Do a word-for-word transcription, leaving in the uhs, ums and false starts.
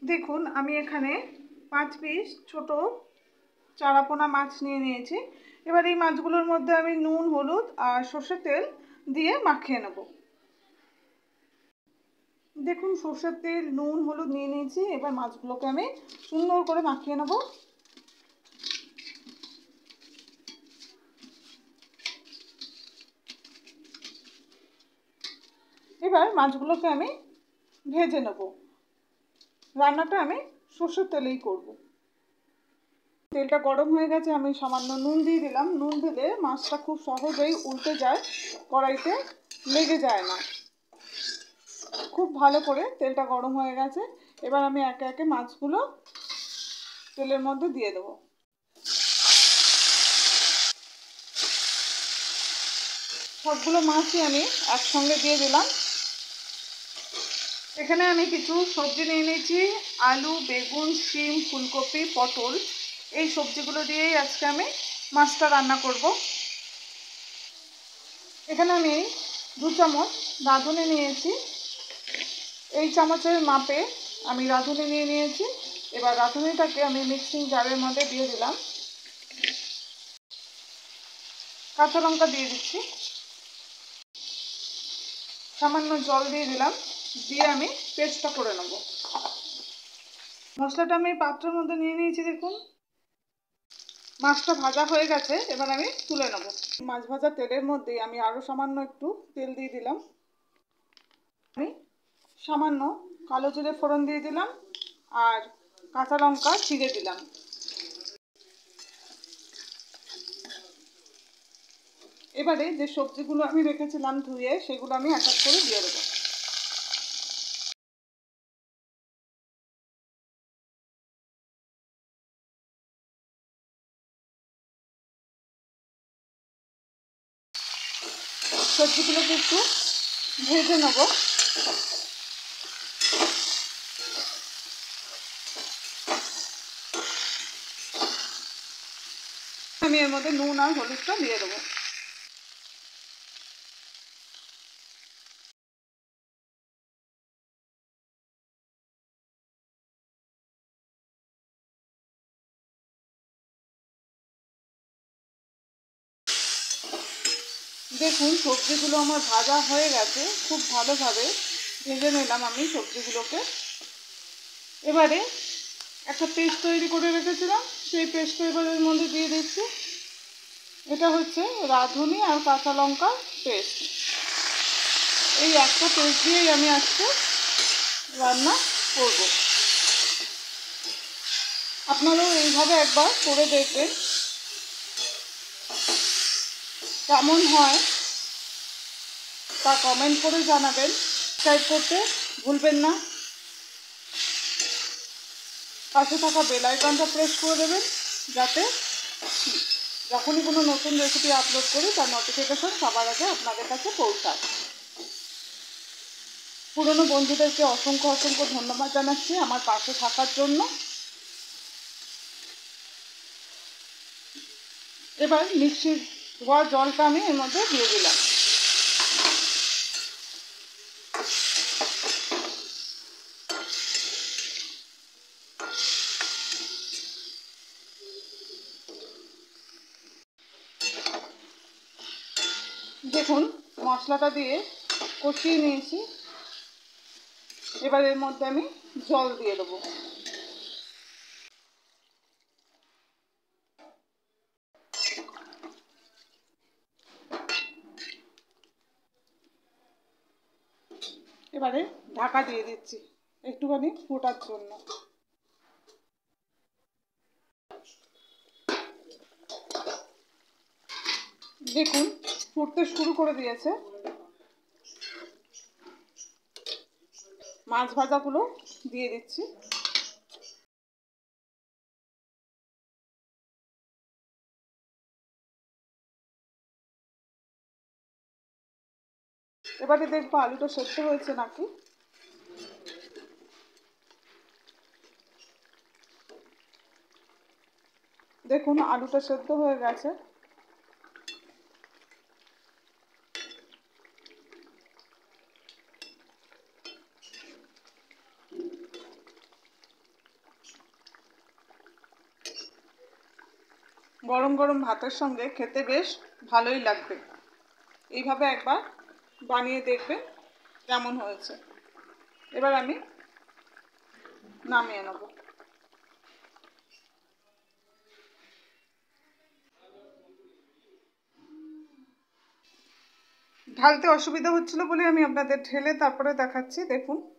দেখুন আমি এখানে পাঁচ পিস ছোট চারাপোনা মাছ নিয়ে নিয়েছি। এবার এই মাছগুলোর মধ্যে আমি নুন, হলুদ আর সর্ষের তেল দিয়ে মাখিয়ে নেব। দেখুন সর্ষের তেল, নুন, হলুদ নিয়ে নিয়েছি। এবার মাছগুলোকে আমি সুন্দর করে মাখিয়ে নেব। এবার মাছগুলোকে আমি ভেজে নেব। রান্নাটা আমি সর্ষের তেলেই করব। তেলটা গরম হয়ে গেছে, আমি সামান্য নুন দিয়ে দিলাম। নুন দিলে মাছটা খুব সহজেই উল্টে যায়, কড়াইতে লেগে যায় না। খুব ভালো করে তেলটা গরম হয়ে গেছে। এবার আমি একে একে মাছগুলো তেলের মধ্যে দিয়ে দেবো। সবগুলো মাছই আমি একসঙ্গে দিয়ে দিলাম। এখানে আমি কিছু সবজি নিয়ে নিয়েছি, আলু, বেগুন, শিম, ফুলকপি, পটল। এই সবজিগুলো দিয়েই আজকে আমি মাছটা রান্না করব। এখানে আমি দু চামচ রাঁধুনি নিয়েছি। এই চামচের মাপে আমি রাঁধুনি নিয়ে নিয়েছি। এবার রাঁধুনিটাকে আমি মিক্সিং জারের মধ্যে দিয়ে দিলাম। কাঁচা লঙ্কা দিয়ে দিচ্ছি, সামান্য জল দিয়ে দিলাম, দিয়ে আমি পেস্টটা করে নেব। মশলাটা আমি পাত্রের মধ্যে নিয়ে নিয়েছি। দেখুন মাছটা ভাজা হয়ে গেছে, এবার আমি তুলে নেব। মাছ ভাজা তেলের মধ্যে আমি আরও সামান্য একটু তেল দিয়ে দিলাম। আমি সামান্য কালো জিরে ফোড়ন দিয়ে দিলাম আর কাঁচা লঙ্কা চিড়ে দিলাম। এবারে যে সবজিগুলো আমি রেখেছিলাম ধুয়ে, সেগুলো আমি এক এক করে দিয়ে দেবো। সবজিগুলোকে একটু ভেজে নেব। আমি এর মধ্যে নুন আর হলুদটা দিয়ে দেবো। দেখুন সবজিগুলো আমার ভাজা হয়ে গেছে, খুব ভালোভাবে ভেজে নিলাম আমি সবজিগুলোকে। এবারে একটা পেস্ট তৈরি করে রেখেছিলাম, সেই পেস্টটা এবার এর মধ্যে দিয়ে দিচ্ছি। এটা হচ্ছে রাঁধুনি আর কাঁচা লঙ্কার পেস্ট। এই একটা পেস্ট দিয়েই আমি আজকে রান্না করব। আপনারাও এইভাবে একবার করে দেখবেন কেমন হয়, তা কমেন্ট করে জানাবেন। সাবস্ক্রাইব করতে ভুলবেন না। পাশে থাকা বেল আইকনটা প্রেস করে দেবেন, যাতে যখনই কোনো নতুন রেসিপি আপলোড করি তার নোটিফিকেশন সবার আগে আপনাদের কাছে পৌঁছায়। পুরনো বন্ধুদেরকে অসংখ্য অসংখ্য ধন্যবাদ জানাচ্ছি আমার পাশে থাকার জন্য। এবার মিক্সির ধোয়া জলটা আমি এর মধ্যে দিয়ে দিলাম। দেখুন মশলাটা দিয়ে কষিয়ে নিয়েছি। এবার এর মধ্যে আমি জল দিয়ে দেবো। এবারে ঢাকা দিয়ে দিচ্ছি একটুখানি ফোটার জন্য। দেখুন ফুটতে শুরু করে দিয়েছে। মাছ ভাজাগুলো দিয়ে দিচ্ছি। এবারে দেখবো আলুটা সেদ্ধ হয়েছে নাকি। দেখুন আলুটা সেদ্ধ হয়ে গেছে। গরম গরম ভাতের সঙ্গে খেতে বেশ ভালোই লাগবে। এইভাবে একবার বানিয়ে দেখবেন কেমন হয়েছে। এবার আমি নামিয়ে নেব। ঢালতে অসুবিধা হচ্ছিল বলে আমি আপনাদের ঢেলে তারপরে দেখাচ্ছি। দেখুন